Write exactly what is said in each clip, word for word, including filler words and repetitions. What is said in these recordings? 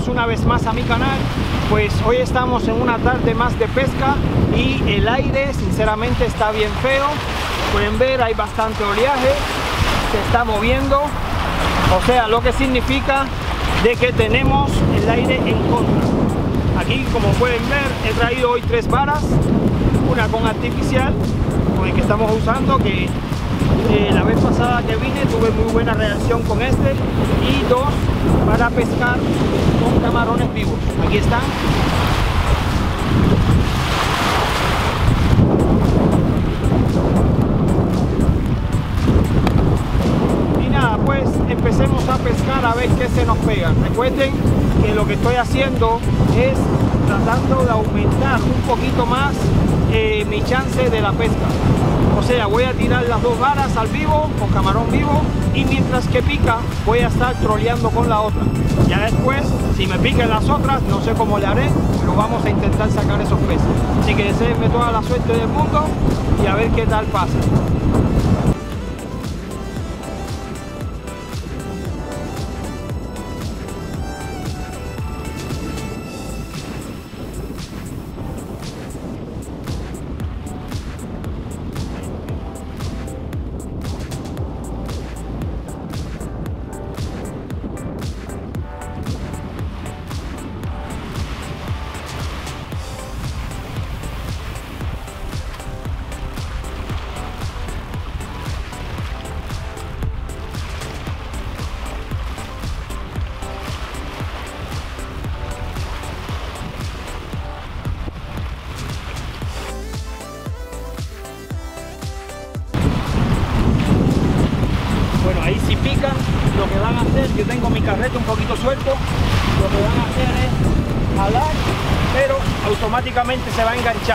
bienvenidos una vez más a mi canal. Pues hoy estamos en una tarde más de pesca y el aire sinceramente está bien feo. Pueden ver, hay bastante oleaje, se está moviendo, o sea, lo que significa de que tenemos el aire en contra. Aquí, como pueden ver, he traído hoy tres varas, una con artificial, con el que estamos usando, que eh, la vez pasada que vine tuve muy buena reacción con este, y dos para pescar con camarones vivos. Aquí están. Y nada, pues empecemos a pescar a ver qué se nos pega. Recuerden que lo que estoy haciendo es tratando de aumentar un poquito más eh, mi chance de la pesca. O sea, voy a tirar las dos varas al vivo, con camarón vivo, y mientras que pica voy a estar troleando con la otra. Ya después, si me pican las otras, no sé cómo le haré, pero vamos a intentar sacar esos peces. Así que deseenme toda la suerte del mundo y a ver qué tal pasa. Ahí si pican, lo que van a hacer, yo tengo mi carrete un poquito suelto, lo que van a hacer es jalar, pero automáticamente se va a enganchar.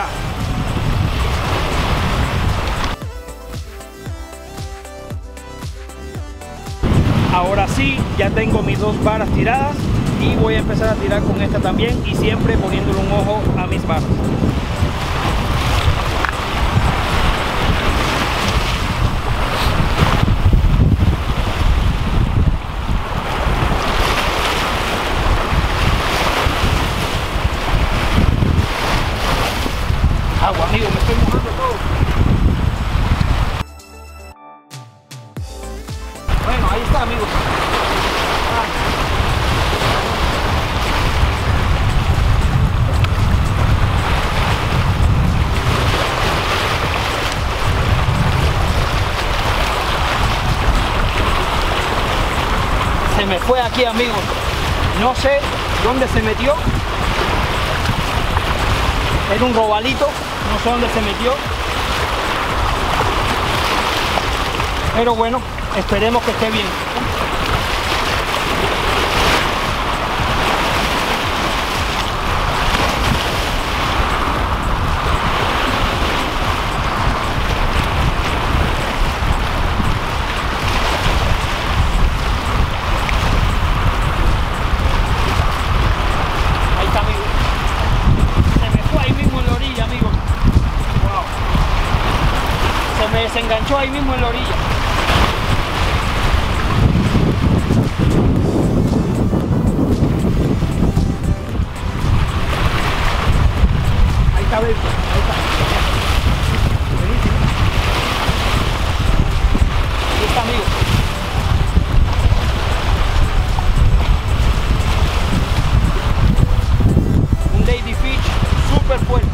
Ahora sí, ya tengo mis dos varas tiradas y voy a empezar a tirar con esta también, y siempre poniéndole un ojo a mis varas. Agua, amigo, me estoy mojando todo. Bueno, ahí está, amigo. Ah. Se me fue aquí, amigo. No sé dónde se metió. Era un robalito. No sé dónde se metió, pero bueno, esperemos que esté bien. Ahí está, amigo. Se me fue ahí mismo en la orilla, amigo. Se me desenganchó ahí mismo en la orilla. Ahí está, baby. Ahí está. Buenísimo. Ahí está, amigo. Un ladyfish súper fuerte.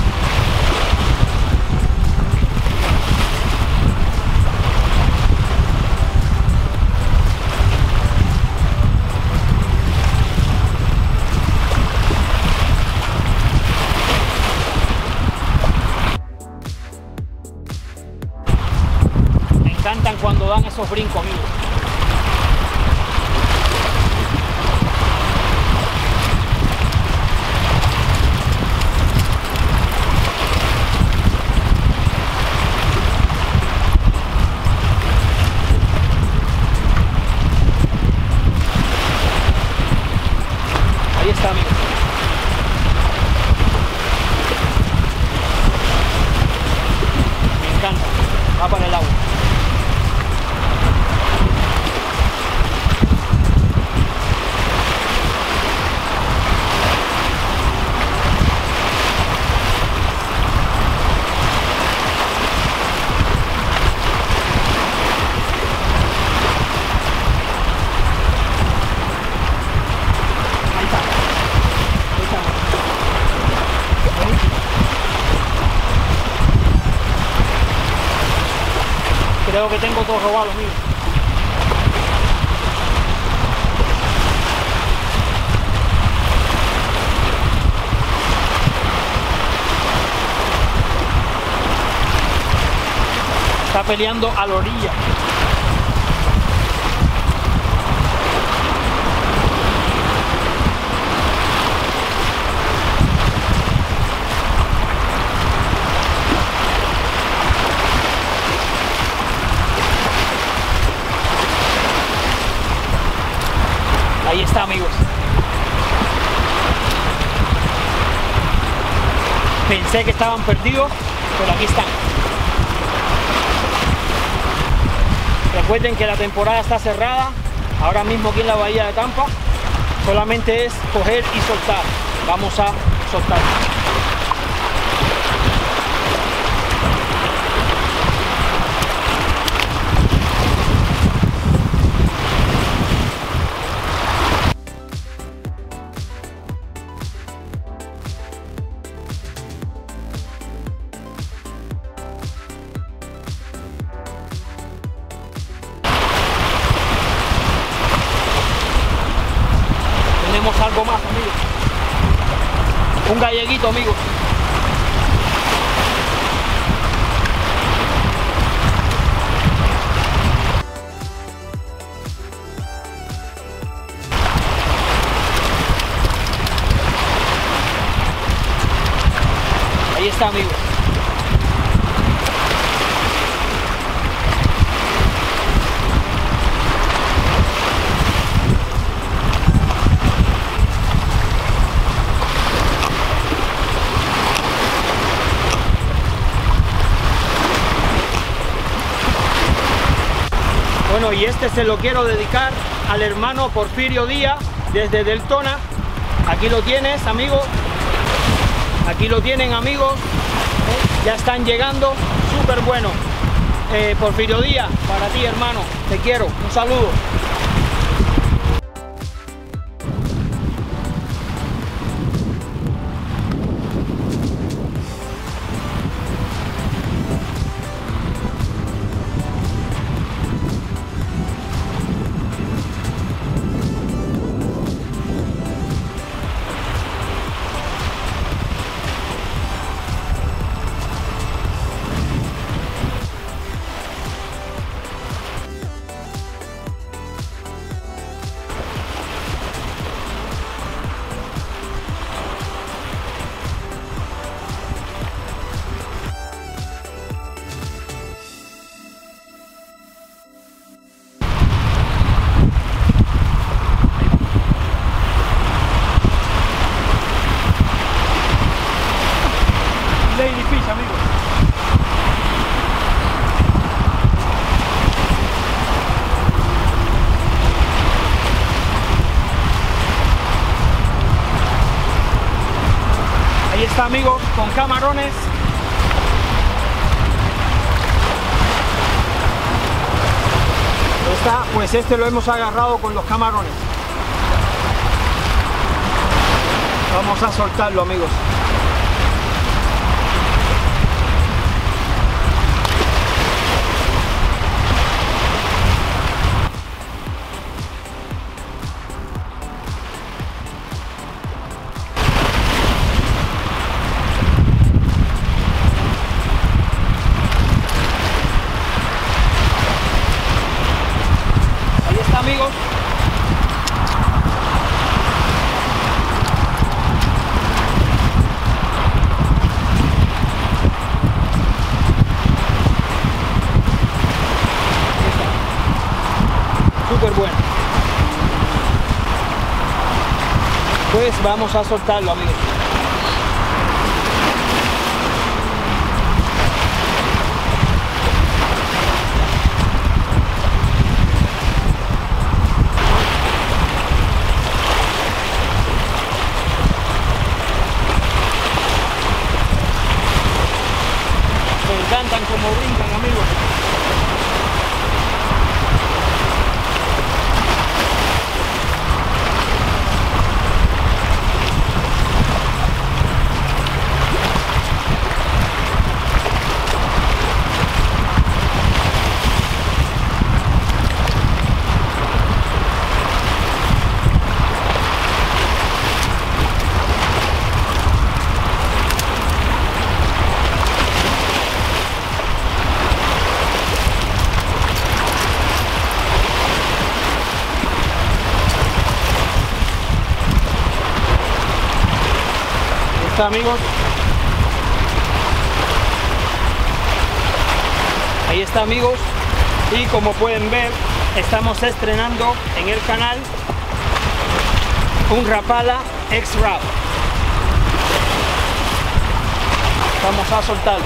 Me encantan cuando dan esos brincos, amigos. Ahí está, amigo. Me encanta. Va para el agua. Creo que tengo todo robado, amigo. Está peleando a la orilla. Ahí está, amigos. Pensé que estaban perdidos, pero aquí están. Recuerden que la temporada está cerrada. Ahora mismo aquí en la bahía de Tampa solamente es coger y soltar. Vamos a soltar. Tenemos algo más, amigos. Un galleguito, amigos. Ahí está, amigos. Bueno, y este se lo quiero dedicar al hermano Porfirio Díaz desde Deltona. Aquí lo tienes, amigo. Aquí lo tienen, amigos. ¿Eh? Ya están llegando. Súper bueno. Eh, Porfirio Díaz, para ti, hermano. Te quiero. Un saludo. Ladyfish, amigos. Ahí está, amigos, con camarones. Está, pues este lo hemos agarrado con los camarones. Vamos a soltarlo, amigos. Amigos, súper bueno. Pues vamos a soltarlo, amigos. Cantan como brincan, amigos. está, amigos. Ahí está, amigos. Y como pueden ver, estamos estrenando en el canal un Rapala X-Rap. Vamos a soltarlo.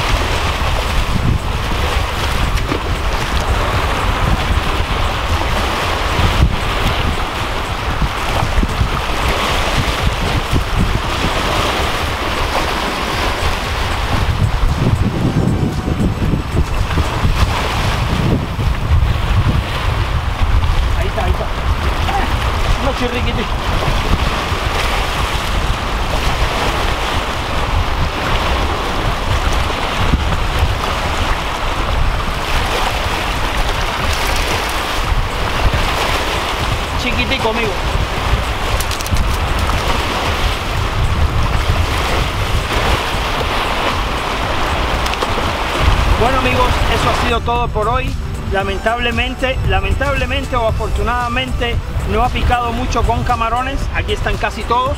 Ahí está, ahí está. Ah, no, chirriquiti. Chiquitico, amigo. Bueno, amigos, eso ha sido todo por hoy. Lamentablemente, lamentablemente o afortunadamente no ha picado mucho con camarones. Aquí están casi todos.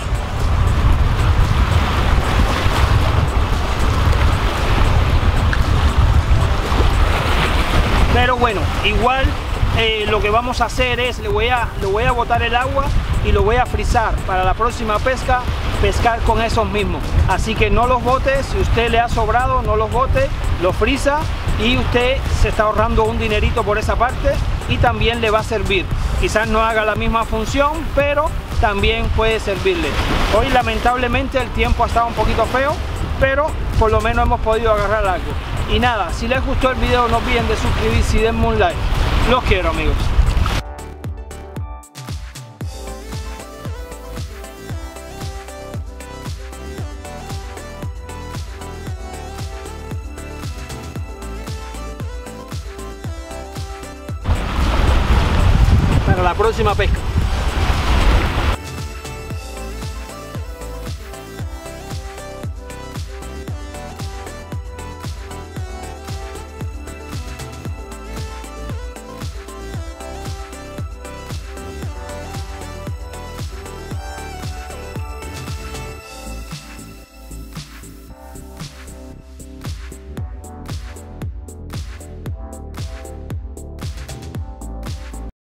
Pero bueno, igual eh, lo que vamos a hacer es, le voy a, le voy a botar el agua y lo voy a frizar para la próxima pesca, pescar con esos mismos. Así que no los bote, si usted le ha sobrado, no los bote, los frisa y usted se está ahorrando un dinerito por esa parte y también le va a servir. Quizás no haga la misma función, pero también puede servirle. Hoy lamentablemente el tiempo ha estado un poquito feo, pero por lo menos hemos podido agarrar algo. Y nada, si les gustó el video no olviden de suscribirse y denme un like. Los quiero, amigos. Para la próxima pesca.